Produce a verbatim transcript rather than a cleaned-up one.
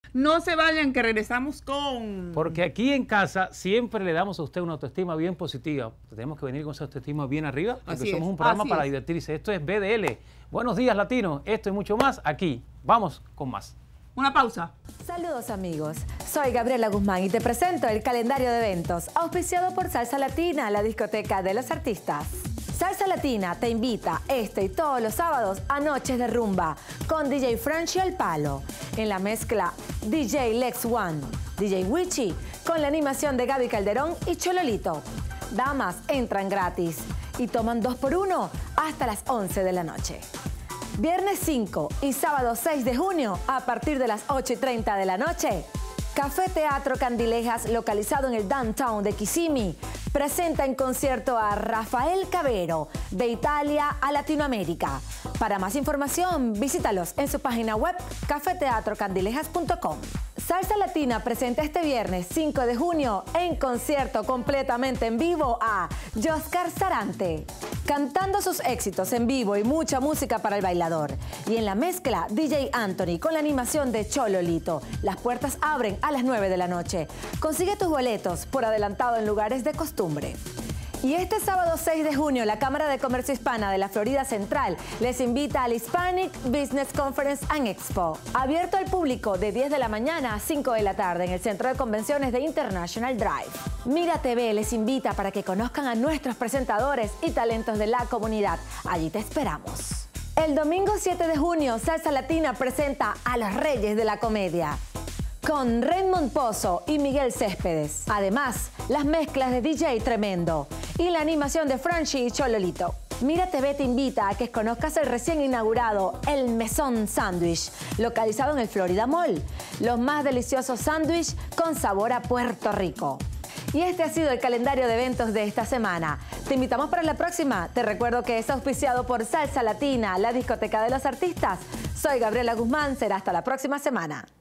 No se vayan, que regresamos con... Porque aquí en casa siempre le damos a usted una autoestima bien positiva. Tenemos que venir con esa autoestima bien arriba, porque Así somos es, un programa así para es. divertirse. Esto es B D L. Buenos días, Latino. Esto y mucho más aquí. Vamos con más. Una pausa. Saludos amigos, soy Gabriela Guzmán y te presento el calendario de eventos auspiciado por Salsa Latina, la discoteca de los artistas. Salsa Latina te invita este y todos los sábados a noches de rumba con D J Frenchy al palo. En la mezcla D J Lex One, D J Wichi con la animación de Gaby Calderón y Chololito. Damas entran gratis y toman dos por uno hasta las once de la noche. Viernes cinco y sábado seis de junio, a partir de las ocho y treinta de la noche, Café Teatro Candilejas, localizado en el downtown de Kissimmee, presenta en concierto a Rafael Cabero, de Italia a Latinoamérica. Para más información, visítalos en su página web cafe teatro candilejas punto com. Salsa Latina presenta este viernes cinco de junio en concierto completamente en vivo a Yoscar Sarante, cantando sus éxitos en vivo y mucha música para el bailador. Y en la mezcla, D J Anthony con la animación de Chololito. Las puertas abren a las nueve de la noche. Consigue tus boletos por adelantado en lugares de costumbre. Y este sábado seis de junio, la Cámara de Comercio Hispana de la Florida Central les invita al Hispanic Business Conference and Expo, abierto al público de diez de la mañana a cinco de la tarde en el Centro de Convenciones de International Drive. Mira T V les invita para que conozcan a nuestros presentadores y talentos de la comunidad. Allí te esperamos. El domingo siete de junio, Salsa Latina presenta a los Reyes de la Comedia, con Raymond Pozo y Miguel Céspedes. Además, las mezclas de D J Tremendo y la animación de Frenchy y Chololito. Mira T V te invita a que conozcas el recién inaugurado El Mesón Sandwich, localizado en el Florida Mall. Los más deliciosos sándwiches con sabor a Puerto Rico. Y este ha sido el calendario de eventos de esta semana. Te invitamos para la próxima. Te recuerdo que es auspiciado por Salsa Latina, la discoteca de los artistas. Soy Gabriela Guzmán. Será hasta la próxima semana.